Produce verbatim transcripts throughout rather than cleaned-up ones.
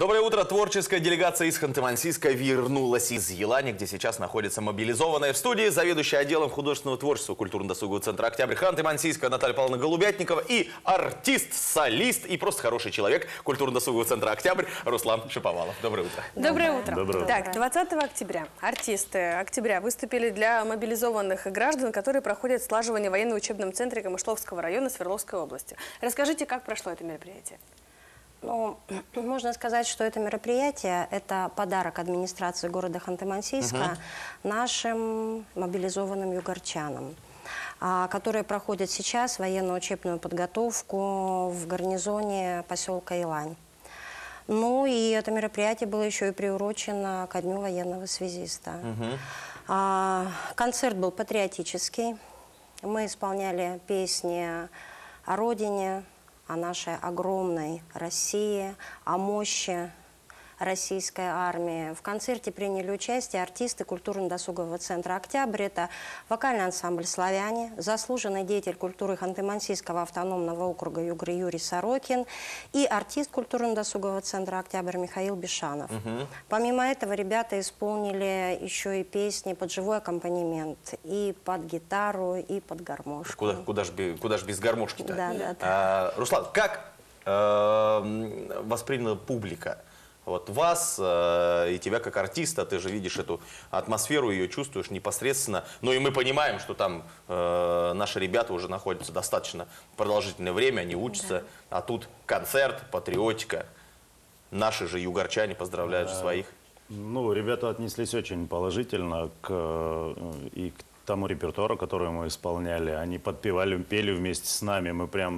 Доброе утро. Творческая делегация из Ханты-Мансийска вернулась из Елани, где сейчас находится мобилизованная в студии заведующая отделом художественного творчества культурно-досугового центра «Октябрь» Ханты-Мансийска Наталья Павловна Голубятникова и артист, солист и просто хороший человек культурно-досугового центра «Октябрь» Руслан Шаповалов. Доброе утро. Доброе утро. Доброе утро. Так, двадцатого октября артисты «Октября» выступили для мобилизованных граждан, которые проходят слаживание в военно-учебном центре Камышловского района Свердловской области. Расскажите, как прошло это мероприятие? Ну, можно сказать, что это мероприятие – это подарок администрации города Ханты-Мансийска угу. нашим мобилизованным югорчанам, которые проходят сейчас военно-учебную подготовку в гарнизоне поселка Елань. Ну и это мероприятие было еще и приурочено ко Дню военного связиста. Угу. Концерт был патриотический. Мы исполняли песни о родине, о нашей огромной России, о мощи российской армии. В концерте приняли участие артисты культурно-досугового центра «Октябрь». Это вокальный ансамбль «Славяне», заслуженный деятель культуры Ханты-Мансийского автономного округа Югры Юрий Сорокин и артист культурно-досугового центра «Октябрь» Михаил Бишанов. Угу. Помимо этого ребята исполнили еще и песни под живой аккомпанемент, и под гитару, и под гармошку. Куда, куда же куда ж без гармошки-то? Да, да, да. А, Руслан, как э, восприняла публика вот вас э, и тебя как артиста? Ты же видишь эту атмосферу, ее чувствуешь непосредственно. Ну и мы понимаем, что там э, наши ребята уже находятся достаточно продолжительное время, они учатся. Да. А тут концерт, патриотика. Наши же югорчане поздравляют же своих. Ну, ребята отнеслись очень положительно к, и к тому репертуару, который мы исполняли. Они подпевали, пели вместе с нами. Мы прям...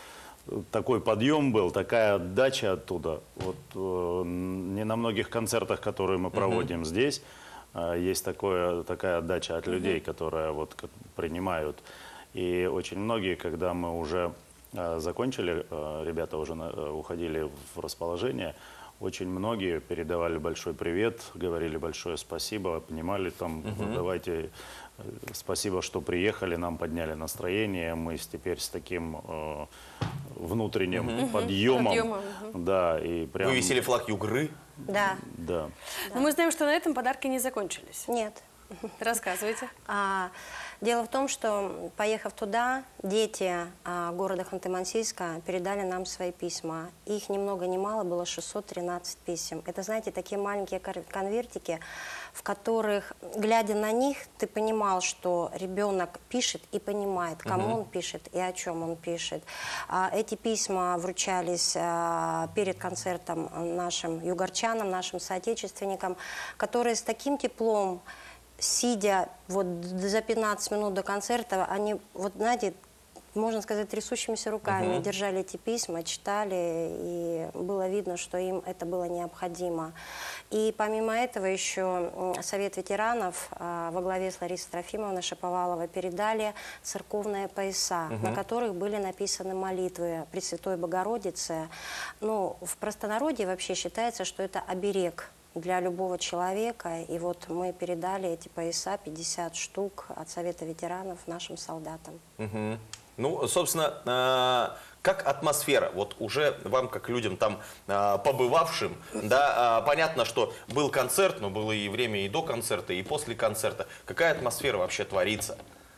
Такой подъем был, такая отдача оттуда. Вот э, не на многих концертах, которые мы проводим uh-huh. здесь, э, есть такое, такая отдача от uh-huh. людей, которые вот как, принимают. И очень многие, когда мы уже э, закончили, э, ребята уже на, э, уходили в расположение, очень многие передавали большой привет, говорили большое спасибо, понимали там, uh-huh. давайте... Спасибо, что приехали, нам подняли настроение. Мы теперь с таким э, внутренним угу. подъемом. подъемом. Да, и прям... Вывесили флаг Югры? Да. Да. Но мы знаем, что на этом подарки не закончились. Нет. Рассказывайте. А, дело в том, что, поехав туда, дети а, города Ханты-Мансийска передали нам свои письма. Их ни много ни мало было шестьсот тринадцать писем. Это, знаете, такие маленькие конвертики, в которых, глядя на них, ты понимал, что ребенок пишет и понимает, кому uh-huh. он пишет и о чем он пишет. А, эти письма вручались а, перед концертом нашим югорчанам, нашим соотечественникам, которые с таким теплом, сидя вот за пятнадцать минут до концерта, они, вот знаете, можно сказать, трясущимися руками uh-huh. держали эти письма, читали, и было видно, что им это было необходимо. И помимо этого еще Совет ветеранов а, во главе с Ларисой Трофимовной Шаповаловой передали церковные пояса, uh-huh. на которых были написаны молитвы Пресвятой Богородицы. Ну, в простонародье вообще считается, что это оберег для любого человека. И вот мы передали эти пояса, пятьдесят штук, от Совета ветеранов нашим солдатам. Uh-huh. Ну, собственно, э, как атмосфера? Вот уже вам, как людям там э, побывавшим, да, э, понятно, что был концерт, но было и время и до концерта, и после концерта. Какая атмосфера вообще творится?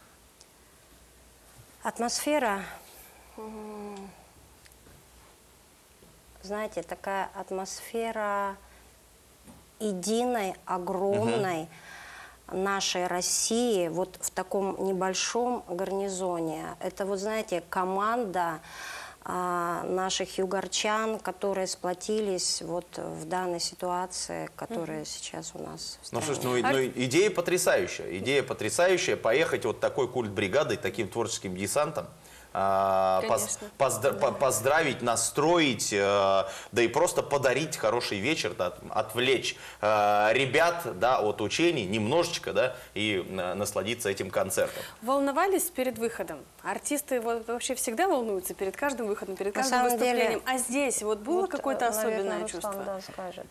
Атмосфера, знаете, такая атмосфера единой, огромной, угу. нашей России, вот в таком небольшом гарнизоне. Это, вот знаете, команда а, наших югорчан, которые сплотились вот в данной ситуации, которая mm-hmm. сейчас у нас в стране. Ну, слушайте, ну, ну, идея потрясающая. Идея потрясающая. Поехать вот такой культ бригадой, таким творческим десантом. Поз, поздра, да. поздравить, настроить, э, да и просто подарить хороший вечер, да, отвлечь э, ребят, да, от учений немножечко, да, и э, насладиться этим концертом. Волновались перед выходом? Артисты вот вообще всегда волнуются перед каждым выходом, перед каждым выступлением. Деле, а здесь вот было вот, какое-то особенное наверное, чувство? Да, скажет.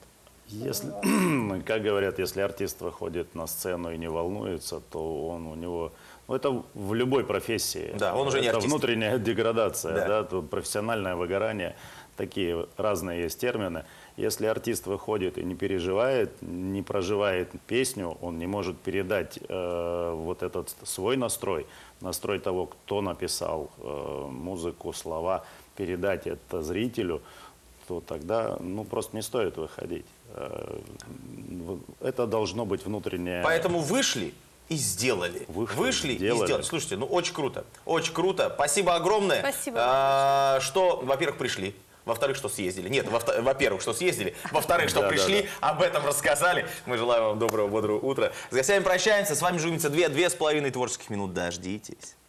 Если, как говорят, если артист выходит на сцену и не волнуется, то он, у него Это в любой профессии. Да, он уже не это артист. внутренняя деградация, Да. да, тут профессиональное выгорание. Такие разные есть термины. Если артист выходит и не переживает, не проживает песню, он не может передать э, вот этот свой настрой, настрой того, кто написал э, музыку, слова, передать это зрителю, то тогда ну, просто не стоит выходить. Э, это должно быть внутреннее... Поэтому вышли и сделали. Вышли, Вышли и сделали. сделали. Слушайте, ну очень круто. Очень круто. Спасибо огромное. Спасибо. А, что, во-первых, пришли. Во-вторых, что съездили. Нет, во- во-первых, что съездили. Во-вторых, что Да, да, пришли, об этом рассказали. Мы желаем вам доброго, бодрого утра. С гостями прощаемся. С вами Жумица. Две, две с половиной творческих минут. Дождитесь.